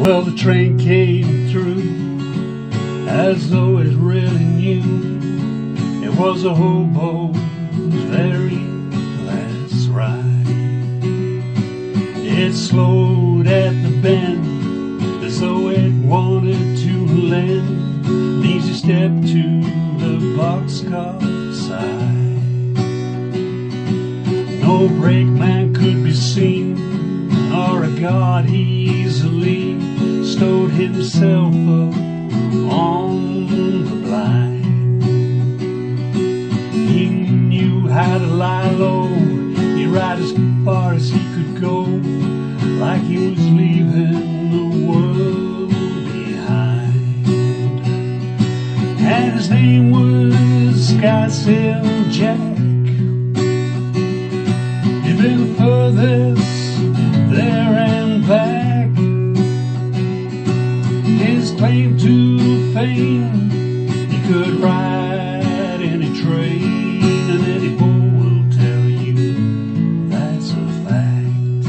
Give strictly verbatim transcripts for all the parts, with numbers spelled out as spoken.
Well, the train came through as though it really knew it was a hobo's very last ride. It slowed at the bend as though it wanted to lend an easy step to the boxcar side. No brakeman could be seen, nor a guard. He easily stowed himself up on the blind. He knew how to lie low. He'd ride as far as he could go, like he was leaving the world behind. And his name was Skysail Jack. He'd been the furthest there and back. His claim to fame, he could ride any train, and any bull will tell you that's a fact.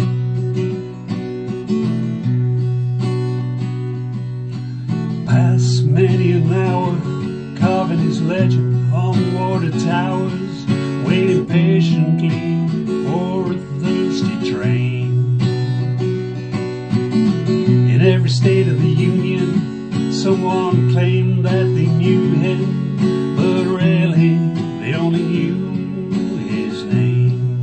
Past many an hour, carving his legend on water towers, waiting patiently for a thirsty train. In every state of the union, someone claimed that they knew him, but really they only knew his name.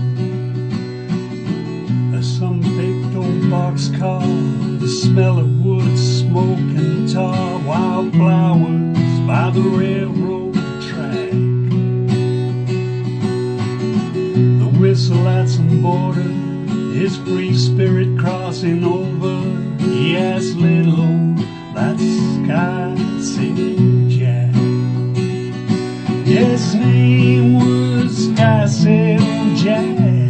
Some baked old boxcar, the smell of wood, smoke and tar, wildflowers by the railroad track, the whistle at some border, his free spirit crossing over. He asked little, that Skysail Jack. His name was Skysail Jack.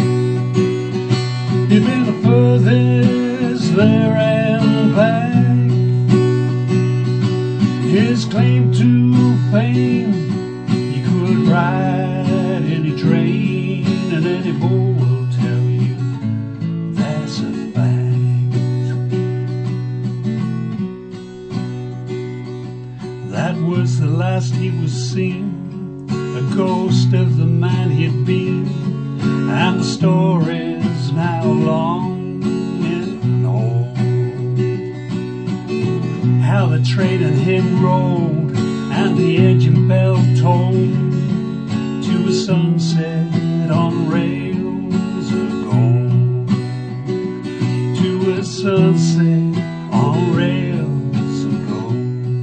He'd been the furthest there and back. His claim to fame, he could ride any train, and any bull will tell you that's a fact. That was the last he was seen, a ghost of the man he'd been, and the story's now long and old. How the train and him rolled, and the engine bell tolled, to a sunset on rails of gold. To a sunset on rails of gold.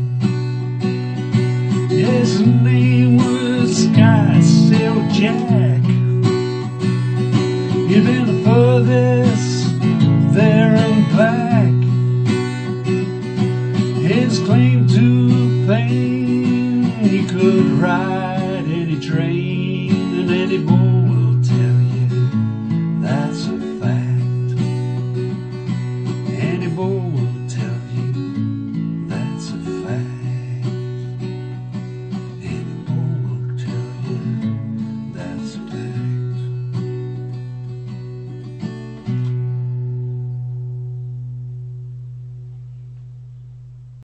His name was Skysail Jack. He'd been the furthest there and back. His claim to fame, he could ride any train, and any bull